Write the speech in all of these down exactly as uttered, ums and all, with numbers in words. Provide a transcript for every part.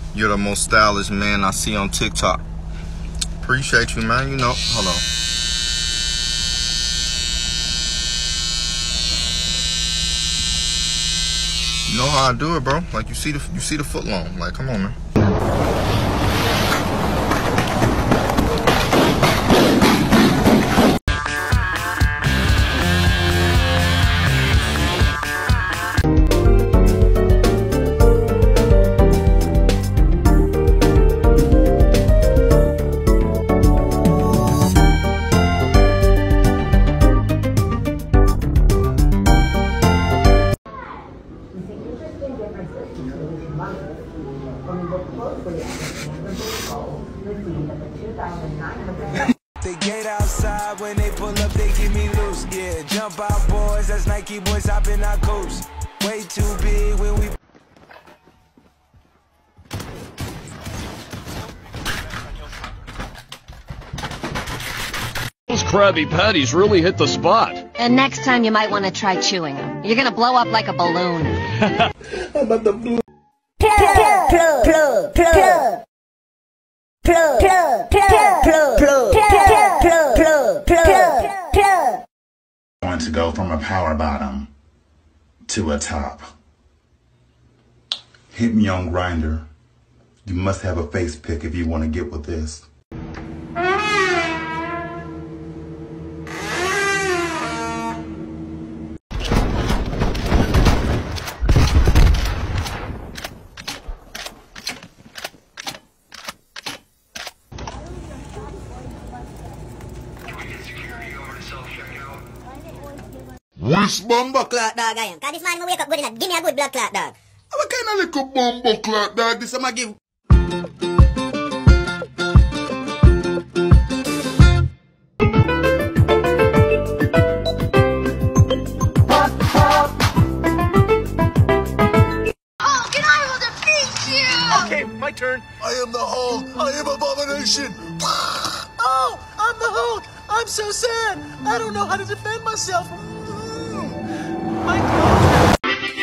You're the most stylish man I see on TikTok. Appreciate you, man. You know, hold on. You know how I do it, bro. Like you see the you see the foot long. Like, come on, man. They get outside when they pull up, they give me loose. Yeah, jump out, boys. That's Nike boys hopping our coast. Way too big when we. Those Krabby Patties really hit the spot. And next time you might want to try chewing them. You're gonna blow up like a balloon. How about the blue? Plug, plug, plug, plug, plug. Plug, plug, plug, plug, plug, plug, plug, plug, plug, plug. I want to go from a power bottom to a top. Hit me on Grindr. You must have a face pic if you want to get with this. Which bumbo Clock dog I am. Cause this man will wake up good enough. Give me a good blood clot dog. What kind of little bumbo clock dog this I'ma give? Okay, my turn. I am the Hulk. I am abomination. Oh, I'm the Hulk. I'm so sad. I don't know how to defend myself. My God.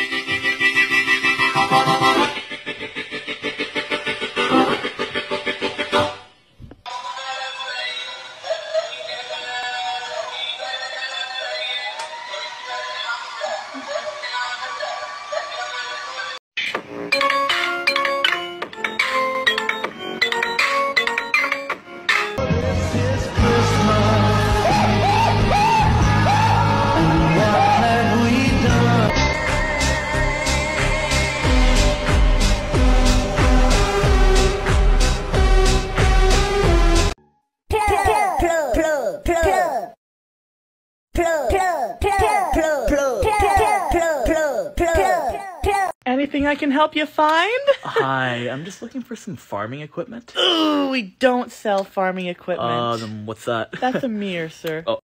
Anything I can help you find? Hi, I'm just looking for some farming equipment. Ooh, we don't sell farming equipment. Uh, then what's that? That's a mirror, sir. Oh.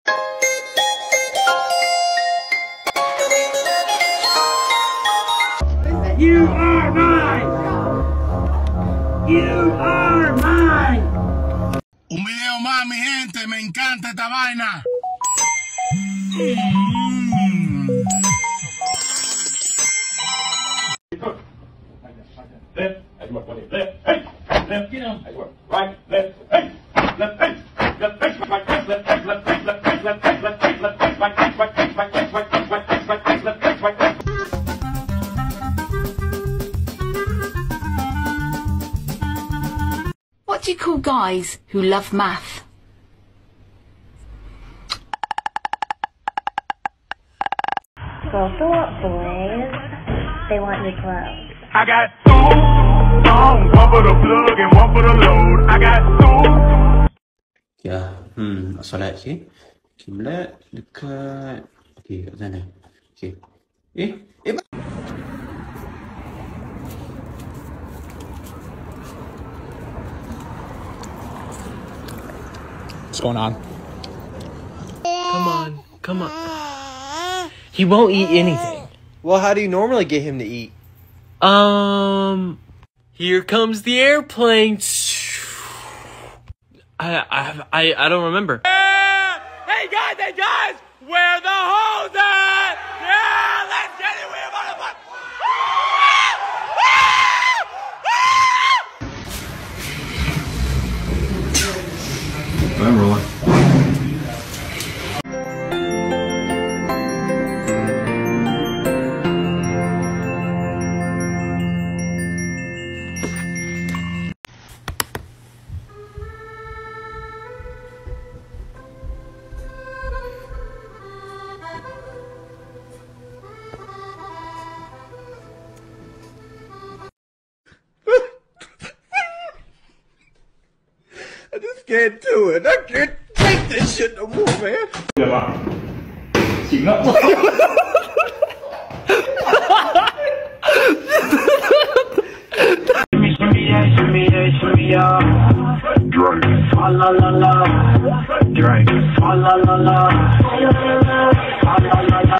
You are mine! You are mine! Un video más, mi gente. Me encanta esta vaina. Left, as you work, left, hey, left, get on, as you work, right, left, hey, left, hey, left, hey, right, left, left, left, left, left, left, left, left, left, right, right, right, right, right, right, right, right, right, left, left, right. What do you call guys who love math? Girls go up, boys. They want your clothes. I got two songs, one for the plug and one for the load. I got two. Ya, hmm, solat okey. Kiblat dekat okey kat sana. Okey. Eh, eh What's going on? Come on, come on. He won't eat anything. Well, how do you normally get him to eat? Um, here comes the airplane. I I I, I don't remember. Hey guys, hey guys, where the hoes at? Yeah, let's get it, we're motherfuckers. Can't do it. I can't take this shit no more, man. Drink. La la la. Drink. La la la. La la la.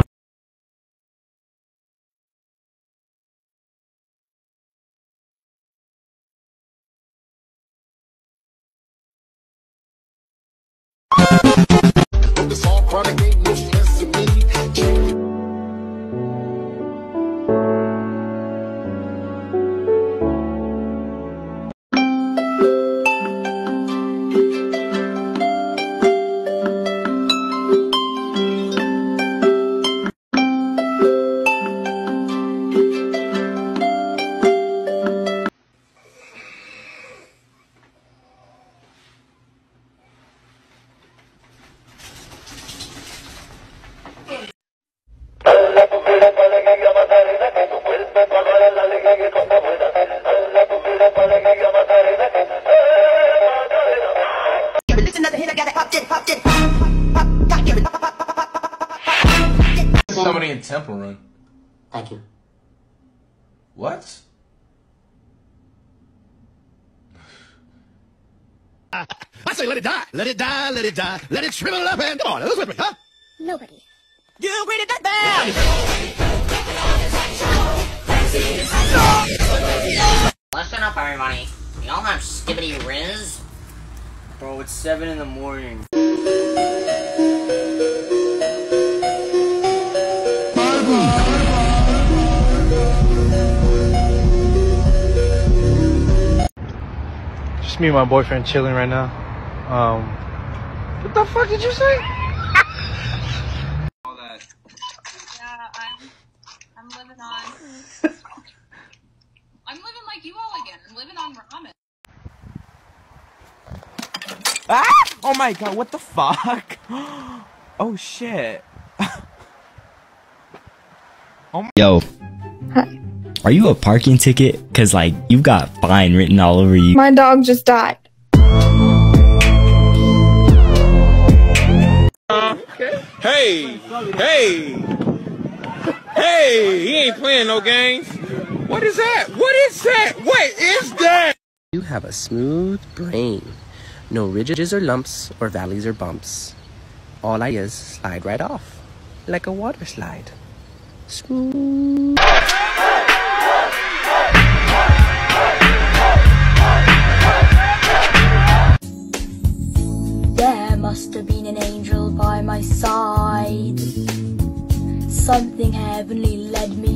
It's all chronic, ain't no stress to me. Somebody in Temple Run. Thank you. What? I say let it die. Let it die, let it die. Let it shrivel up and come on, who's with me, huh? Nobody. You read it that bad. Listen up, everybody. We all have skibbity riz. Bro, it's seven in the morning. Just me and my boyfriend chilling right now. Um, what the fuck did you say? All that. Yeah, I'm, I'm living on. I'm living like you all again. I'm living on ramen. Ah! Oh my god, what the fuck? Oh shit. Oh my Yo. Hi. Are you a parking ticket? Cause like, you've got fine written all over you. My dog just died. Uh, hey, hey, hey, he ain't playing no games. What is that? What is that? What is that? You have a smooth brain. No ridges or lumps or valleys or bumps. All ideas slide right off, like a water slide. Smooth. There must have been an angel by my side. Something heavenly led me